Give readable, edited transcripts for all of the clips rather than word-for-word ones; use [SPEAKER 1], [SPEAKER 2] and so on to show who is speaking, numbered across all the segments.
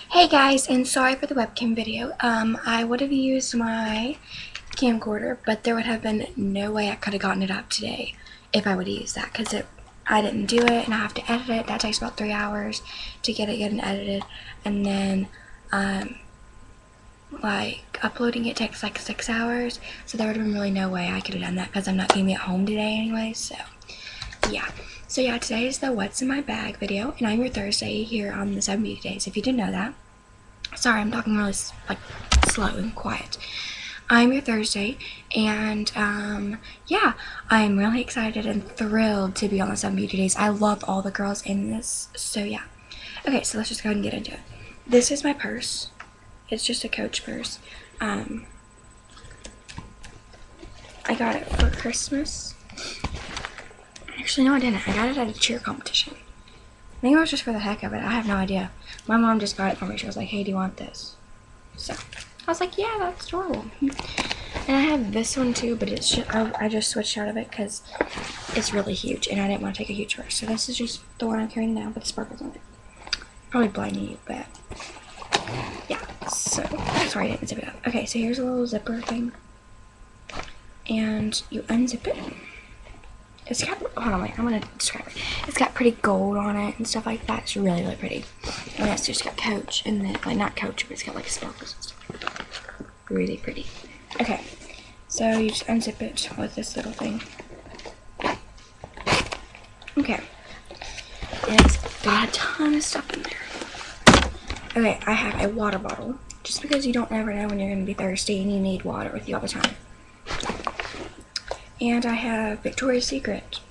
[SPEAKER 1] Hey guys, and sorry for the webcam video. I would have used my camcorder, but there would have been no way I could have gotten it up today if I would have used that, because I didn't do it, and I have to edit it. That takes about 3 hours to get it good and edited, and then like uploading it takes like 6 hours, so there would have been really no way I could have done that because I'm not gonna be at home today anyway. So yeah, today is the what's in my bag video, and I'm your Thursday here on the 7 Beauty Days, if you didn't know that. Sorry, I'm talking really like slow and quiet. I'm your Thursday, and yeah, I'm really excited and thrilled to be on the 7 Beauty Days. I love all the girls in this, so yeah. Okay, so let's just go ahead and get into it. This is my purse. It's just a Coach purse. I got it for Christmas. Actually, no, I didn't. I got it at a cheer competition. I think it was just for the heck of it. I have no idea. My mom just got it for me. She was like, hey, do you want this? So I was like, yeah, that's adorable. And I have this one too, but it's just, I just switched out of it because it's really huge and I didn't want to take a huge purse. So this is just the one I'm carrying now with the sparkles on it. Probably blinding you, but yeah. So sorry I didn't zip it up. Okay, so here's a little zipper thing. And you unzip it. It's got, hold on, wait, I'm gonna describe it. It's got pretty gold on it and stuff like that. It's really, really pretty. And it's just got Coach, and then, like, not Coach, but it's got, like, sparkles and stuff. Really pretty. Okay, so you just unzip it with this little thing. Okay. And it's got a ton of stuff in there. Okay, I have a water bottle, just because you don't ever know when you're gonna be thirsty and you need water with you all the time. And I have Victoria's Secret.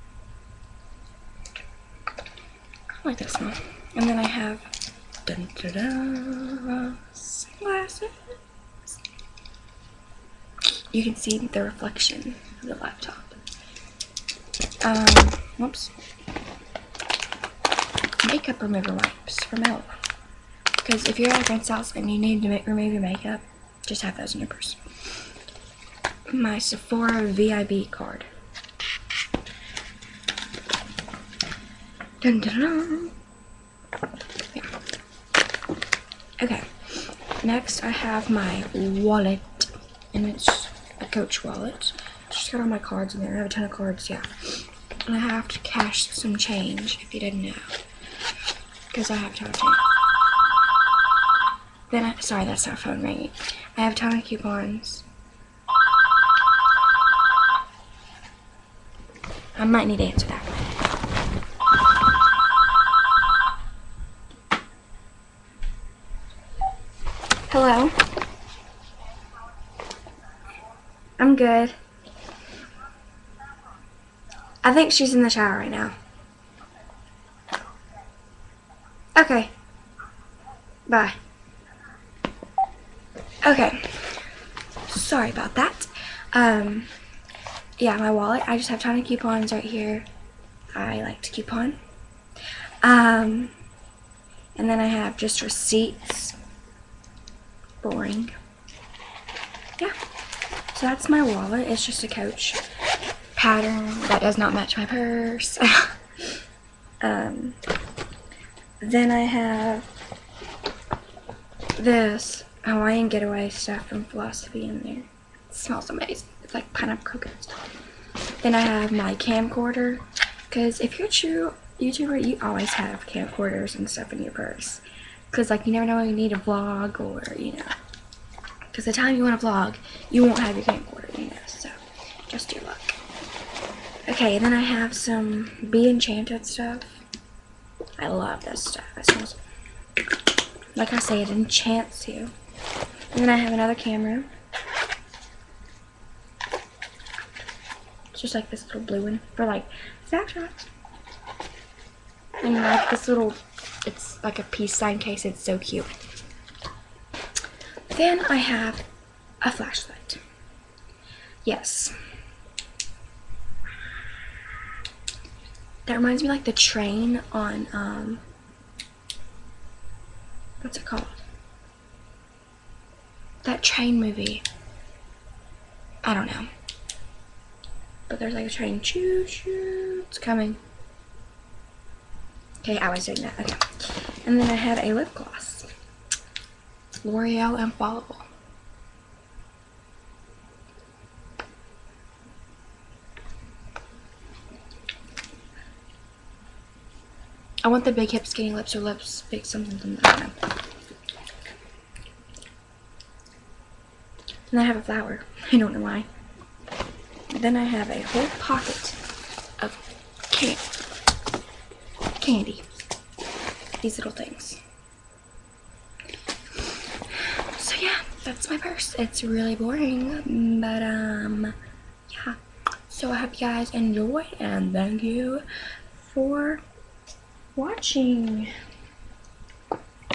[SPEAKER 1] I like that smell. And then I have sunglasses. You can see the reflection of the laptop. Whoops. Makeup remover wipes from llove. Because if you're at a friend's house and you need to remove your makeup, just have those in your purse. My Sephora VIB card. Dun, dun, dun. Yeah. Okay. Next, I have my wallet, and it's a Coach wallet. Just got all my cards in there. I have a ton of cards, yeah. And I have to cash some change, if you didn't know, because I have a ton of change. Then sorry, that's not phone ringing. I have a ton of coupons. I might need to answer that. Hello? I'm good. I think she's in the shower right now. Okay. Bye. Okay. Sorry about that. Yeah, my wallet. I just have a ton of coupons right here. I like to coupon. And then I have just receipts. Boring. Yeah. So that's my wallet. It's just a Coach pattern that does not match my purse. Then I have this Hawaiian Getaway stuff from Philosophy in there. It smells amazing. It's like pineapple coconut stuff. Then I have my camcorder, because if you're a true YouTuber, you always have camcorders and stuff in your purse. Because, like, you never know when you need a vlog, or, you know, because the time you want to vlog, you won't have your camcorder, you know, so just your luck. Okay, and then I have some Be Enchanted stuff. I love this stuff. It smells, like I say, it enchants you. And then I have another camera. It's just like this little blue one for like snapshots. And like this little, it's like a peace sign case. It's so cute. Then I have a flashlight. Yes. That reminds me like the train on, what's it called? That train movie. I don't know. But there's like a train. Choo choo. It's coming. Okay, I was doing that. Okay. And then I have a lip gloss. L'Oreal Infallible. I want the big hip skinny lips or lips big something. I don't know. And I have a flower. I don't know why. Then I have a whole pocket of candy. These little things. So yeah, that's my purse. It's really boring, but yeah. So I hope you guys enjoy, and thank you for watching.